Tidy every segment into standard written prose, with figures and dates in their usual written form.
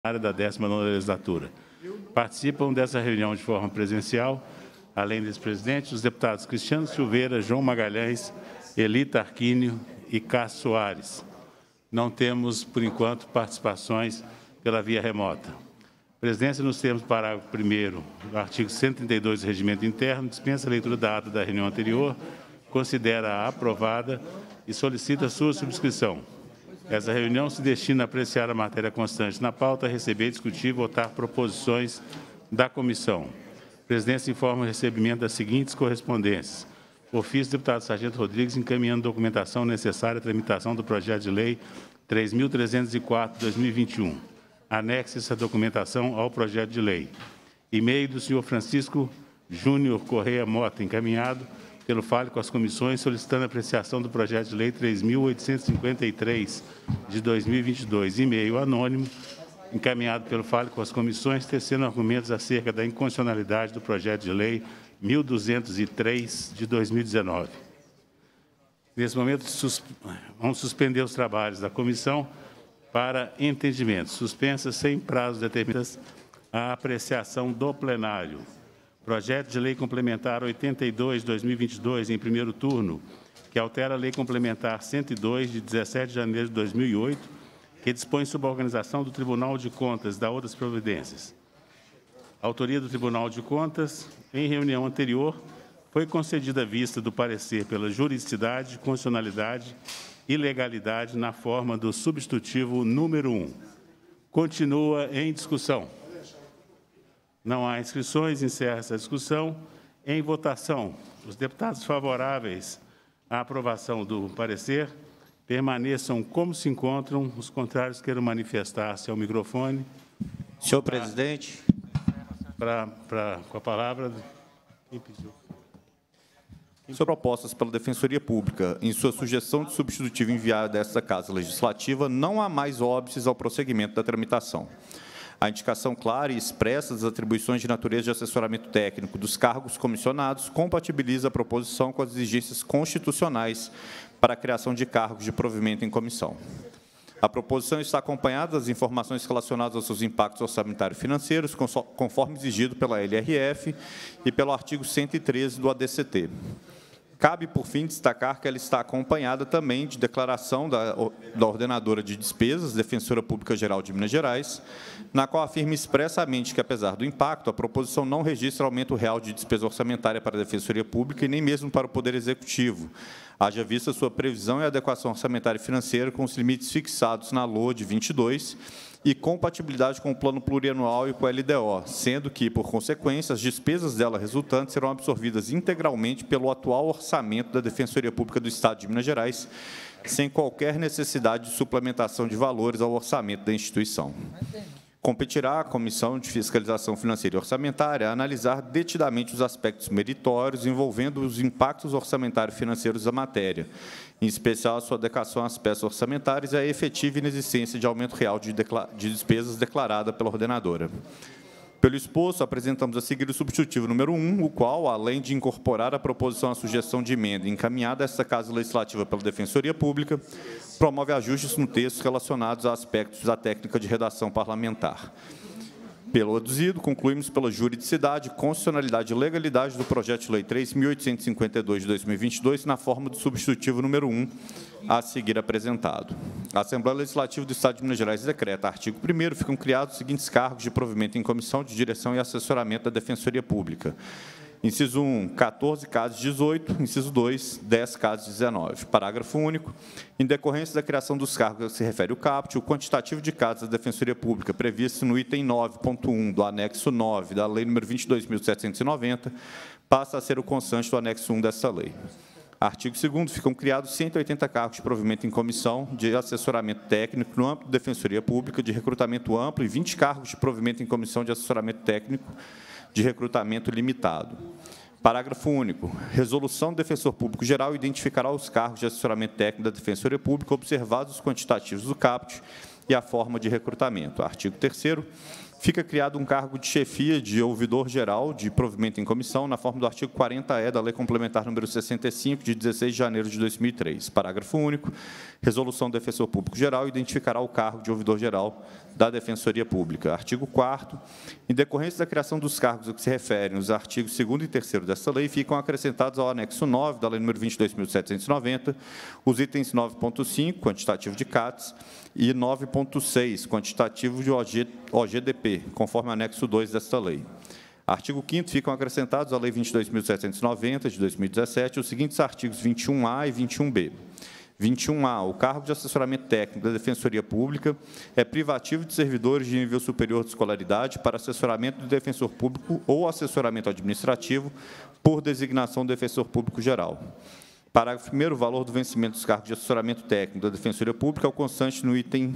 área da 19ª legislatura. Participam dessa reunião de forma presencial, além desse presidente, os deputados Cristiano Silveira, João Magalhães, Eli Tarquínio e Cássio Soares. Não temos, por enquanto, participações pela via remota. A presidência, nos termos do parágrafo 1º do artigo 132 do Regimento Interno, dispensa a leitura da ata da reunião anterior, considera-a aprovada e solicita sua subscrição. Essa reunião se destina a apreciar a matéria constante na pauta, receber, discutir e votar proposições da comissão. A presidência informa o recebimento das seguintes correspondências. Ofício do deputado Sargento Rodrigues encaminhando documentação necessária à tramitação do projeto de lei 3.304/2021. Anexe essa documentação ao projeto de lei. E-mail do senhor Francisco Júnior Correia Mota, encaminhado pelo Fale com as comissões, solicitando a apreciação do projeto de lei 3.853 de 2022. E-mail anônimo, encaminhado pelo Fale com as comissões, tecendo argumentos acerca da inconstitucionalidade do projeto de lei 1.203 de 2019. Nesse momento, vamos suspender os trabalhos da comissão para entendimento. Suspensa sem prazos determinados a apreciação do plenário. Projeto de Lei Complementar 82 de 2022, em primeiro turno, que altera a Lei Complementar 102 de 17 de janeiro de 2008, que dispõe sobre a organização do Tribunal de Contas e da outras providências. Autoria do Tribunal de Contas, em reunião anterior, foi concedida vista do parecer pela juridicidade, constitucionalidade e legalidade na forma do substitutivo número 1. Continua em discussão. Não há inscrições, encerra essa discussão. Em votação, os deputados favoráveis à aprovação do parecer permaneçam como se encontram. Os contrários queiram manifestar-se ao microfone. Senhor presidente. Com a palavra. Quem pediu? Propostas pela Defensoria Pública, em sua sugestão de substitutivo enviada a esta Casa Legislativa, não há mais óbices ao prosseguimento da tramitação. A indicação clara e expressa das atribuições de natureza de assessoramento técnico dos cargos comissionados compatibiliza a proposição com as exigências constitucionais para a criação de cargos de provimento em comissão. A proposição está acompanhada das informações relacionadas aos seus impactos orçamentários e financeiros, conforme exigido pela LRF e pelo artigo 113 do ADCT. Cabe, por fim, destacar que ela está acompanhada também de declaração da ordenadora de despesas, Defensora Pública Geral de Minas Gerais, na qual afirma expressamente que, apesar do impacto, a proposição não registra aumento real de despesa orçamentária para a Defensoria Pública e nem mesmo para o Poder Executivo, haja vista sua previsão e adequação orçamentária e financeira com os limites fixados na LOA de 22 e compatibilidade com o Plano Plurianual e com o LDO, sendo que, por consequência, as despesas dela resultantes serão absorvidas integralmente pelo atual orçamento da Defensoria Pública do Estado de Minas Gerais, sem qualquer necessidade de suplementação de valores ao orçamento da instituição. Competirá à Comissão de Fiscalização Financeira e Orçamentária analisar detidamente os aspectos meritórios envolvendo os impactos orçamentários e financeiros da matéria, em especial a sua adequação às peças orçamentárias e a efetiva inexistência de aumento real de despesas declarada pela ordenadora. Pelo exposto, apresentamos a seguir o substitutivo número 1, o qual, além de incorporar a proposição à sugestão de emenda encaminhada a esta Casa Legislativa pela Defensoria Pública, promove ajustes no texto relacionados a aspectos da técnica de redação parlamentar. Pelo aduzido, concluímos pela juridicidade, constitucionalidade e legalidade do projeto de lei 3.852 de 2022, na forma do substitutivo número 1, a seguir apresentado. A Assembleia Legislativa do Estado de Minas Gerais decreta, artigo 1º, ficam criados os seguintes cargos de provimento em comissão de direção e assessoramento da Defensoria Pública. Inciso 1, 14 casos 18, inciso 2, 10 casos 19. Parágrafo único. Em decorrência da criação dos cargos a que se refere o caput, o quantitativo de casos da Defensoria Pública previsto no item 9.1 do anexo 9 da Lei nº 22.790 passa a ser o constante do anexo 1 dessa lei. Artigo 2º, ficam criados 180 cargos de provimento em comissão de assessoramento técnico no âmbito da Defensoria Pública de recrutamento amplo e 20 cargos de provimento em comissão de assessoramento técnico de recrutamento limitado. Parágrafo único. Resolução do Defensor Público Geral identificará os cargos de assessoramento técnico da Defensoria Pública, observados os quantitativos do caput e a forma de recrutamento. Artigo 3º. fica criado um cargo de chefia de ouvidor-geral de provimento em comissão, na forma do artigo 40-E da Lei Complementar número 65, de 16 de janeiro de 2003. Parágrafo único. Resolução do Defensor Público Geral identificará o cargo de ouvidor-geral da Defensoria Pública. Artigo 4º. Em decorrência da criação dos cargos a que se referem os artigos 2º e 3º desta lei, ficam acrescentados ao anexo 9 da Lei nº 22.790, os itens 9.5, quantitativo de CATS, e 9.6, quantitativo de OGDP, conforme anexo 2 desta lei. Artigo 5º, ficam acrescentados à Lei 22.790, de 2017, os seguintes artigos 21A e 21B. 21A. O cargo de assessoramento técnico da Defensoria Pública é privativo de servidores de nível superior de escolaridade para assessoramento do defensor público ou assessoramento administrativo por designação do defensor público geral. Parágrafo 1º, o valor do vencimento dos cargos de assessoramento técnico da Defensoria Pública é o constante no item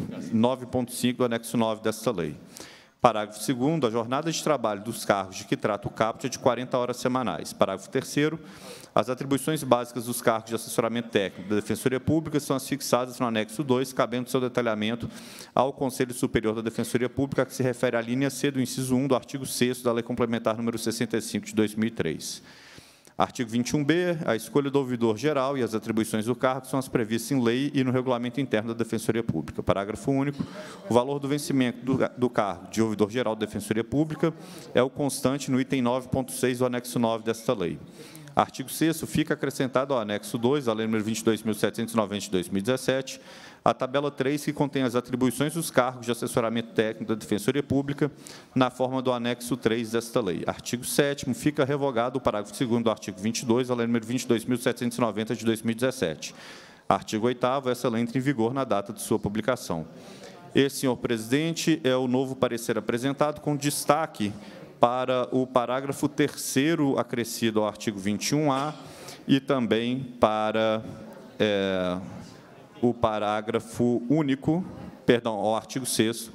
9.5 do anexo 9 desta lei. Parágrafo 2º, a jornada de trabalho dos cargos de que trata o caput é de 40 horas semanais. Parágrafo 3º, as atribuições básicas dos cargos de assessoramento técnico da Defensoria Pública são as fixadas no anexo 2, cabendo seu detalhamento ao Conselho Superior da Defensoria Pública, que se refere à linha C do inciso 1 do artigo 6º da Lei Complementar número 65, de 2003. Artigo 21B, a escolha do ouvidor-geral e as atribuições do cargo são as previstas em lei e no regulamento interno da Defensoria Pública. Parágrafo único. O valor do vencimento do cargo de ouvidor-geral da Defensoria Pública é o constante no item 9.6 do anexo 9 desta lei. Artigo 6º, fica acrescentado ao anexo 2, da Lei nº 22.790, de 2017, a tabela 3, que contém as atribuições dos cargos de assessoramento técnico da Defensoria Pública, na forma do anexo 3 desta lei. Artigo 7º, fica revogado o parágrafo 2º do artigo 22, da Lei nº 22.790, de 2017. Artigo 8º, essa lei entra em vigor na data de sua publicação. Esse, senhor presidente, é o novo parecer apresentado, com destaque para o parágrafo 3º acrescido ao artigo 21A e também para o parágrafo único, perdão, ao artigo 6º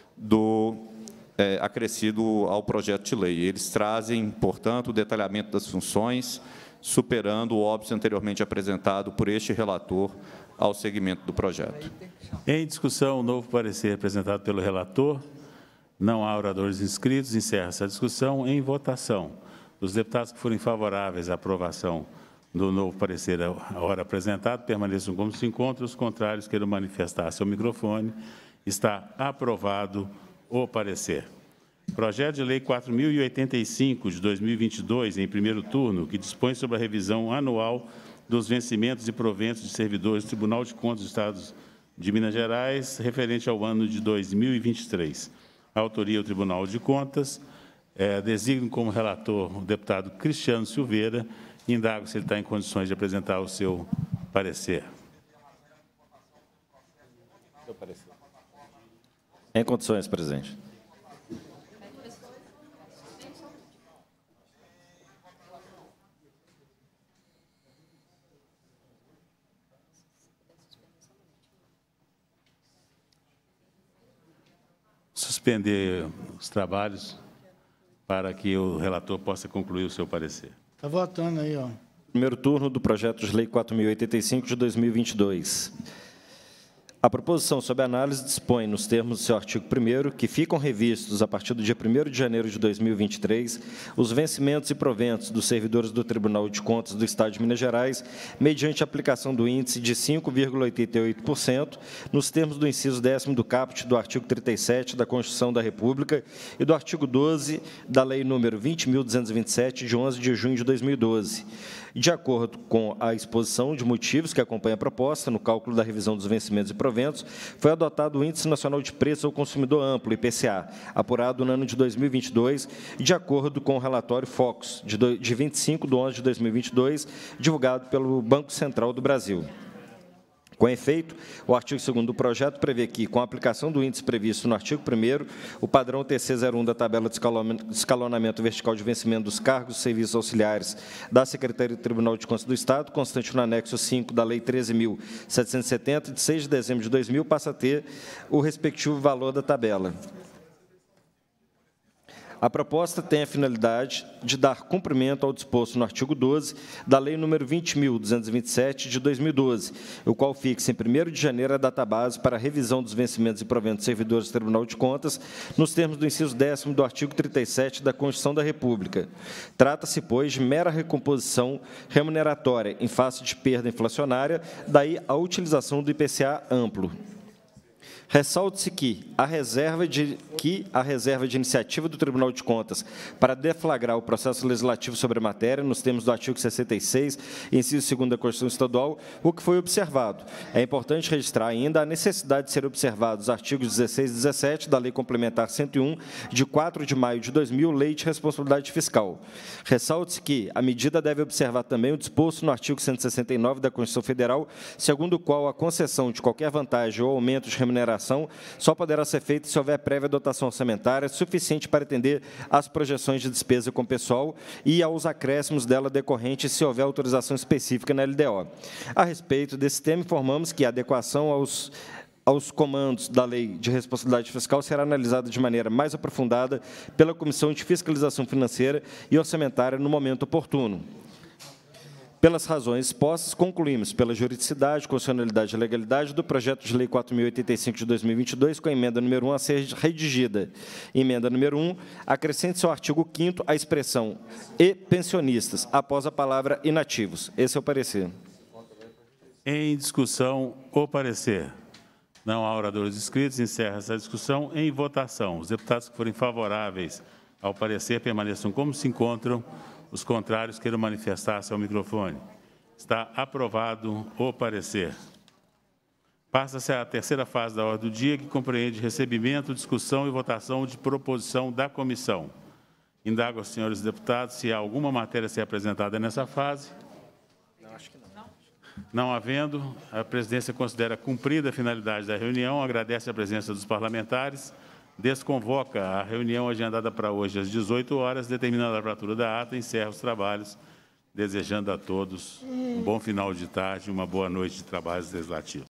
acrescido ao projeto de lei. Eles trazem, portanto, o detalhamento das funções, superando o óbice anteriormente apresentado por este relator ao segmento do projeto. Em discussão, o novo parecer apresentado pelo relator. Não há oradores inscritos. Encerra-se a discussão. Em votação, os deputados que forem favoráveis à aprovação do novo parecer à hora apresentado permaneçam como se encontram. Os contrários queiram manifestar seu microfone. Está aprovado o parecer. Projeto de Lei 4.085, de 2022, em primeiro turno, que dispõe sobre a revisão anual dos vencimentos e proventos de servidores do Tribunal de Contas do Estado de Minas Gerais, referente ao ano de 2023. A autoria, o Tribunal de Contas. Designo como relator o deputado Cristiano Silveira. Indago se ele está em condições de apresentar o seu parecer. Em condições, presidente. Suspender os trabalhos para que o relator possa concluir o seu parecer. Está votando aí, ó. Primeiro turno do projeto de lei 4.085 de 2022. A proposição sob análise dispõe, nos termos do seu artigo 1º, que ficam revistos, a partir do dia 1º de janeiro de 2023, os vencimentos e proventos dos servidores do Tribunal de Contas do Estado de Minas Gerais, mediante aplicação do índice de 5,88%, nos termos do inciso 10º do caput do artigo 37 da Constituição da República e do artigo 12 da Lei nº 20.227, de 11 de junho de 2012. De acordo com a exposição de motivos que acompanha a proposta, no cálculo da revisão dos vencimentos e proventos, foi adotado o Índice Nacional de Preços ao Consumidor Amplo, IPCA, apurado no ano de 2022, de acordo com o relatório Focus, de 25 de 11 de 2022, divulgado pelo Banco Central do Brasil. Com efeito, o artigo 2º do projeto prevê que, com a aplicação do índice previsto no artigo 1º, o padrão TC01 da tabela de escalonamento vertical de vencimento dos cargos e serviços auxiliares da Secretaria do Tribunal de Contas do Estado, constante no anexo 5 da Lei 13.770, de 6 de dezembro de 2000, passa a ter o respectivo valor da tabela. A proposta tem a finalidade de dar cumprimento ao disposto no artigo 12 da Lei nº 20.227, de 2012, o qual fixa em 1º de janeiro a database para a revisão dos vencimentos e proventos dos servidores do Tribunal de Contas, nos termos do inciso 10º do artigo 37 da Constituição da República. Trata-se, pois, de mera recomposição remuneratória em face de perda inflacionária, daí a utilização do IPCA amplo. Ressalte-se que a reserva de iniciativa do Tribunal de Contas para deflagrar o processo legislativo sobre a matéria, nos termos do artigo 66, inciso 2º da Constituição Estadual, o que foi observado. É importante registrar ainda a necessidade de ser observados os artigos 16 e 17 da Lei Complementar 101, de 4 de maio de 2000, Lei de Responsabilidade Fiscal. Ressalte-se que a medida deve observar também o disposto no artigo 169 da Constituição Federal, segundo o qual a concessão de qualquer vantagem ou aumento de remuneração só poderá ser feita se houver prévia dotação orçamentária suficiente para atender às projeções de despesa com pessoal e aos acréscimos dela decorrentes se houver autorização específica na LDO. A respeito desse tema, informamos que a adequação aos comandos da Lei de Responsabilidade Fiscal será analisada de maneira mais aprofundada pela Comissão de Fiscalização Financeira e Orçamentária no momento oportuno. Pelas razões expostas, concluímos pela juridicidade, constitucionalidade e legalidade do projeto de Lei 4.085 de 2022, com a emenda número 1 a ser redigida. Emenda número 1, acrescente-se ao artigo 5º a expressão "e pensionistas", após a palavra "inativos". Esse é o parecer. Em discussão, o parecer. Não há oradores inscritos, encerra essa discussão. Em votação, os deputados que forem favoráveis ao parecer permaneçam como se encontram. Os contrários queiram manifestar-se ao microfone. Está aprovado o parecer. Passa-se à terceira fase da ordem do dia, que compreende recebimento, discussão e votação de proposição da comissão. Indago aos senhores deputados se há alguma matéria a ser apresentada nessa fase. Não, acho que não. Não havendo, a presidência considera cumprida a finalidade da reunião, agradece a presença dos parlamentares, desconvoca a reunião agendada para hoje às 18 horas, determinando a abertura da ata, encerra os trabalhos, desejando a todos um bom final de tarde e uma boa noite de trabalhos legislativos.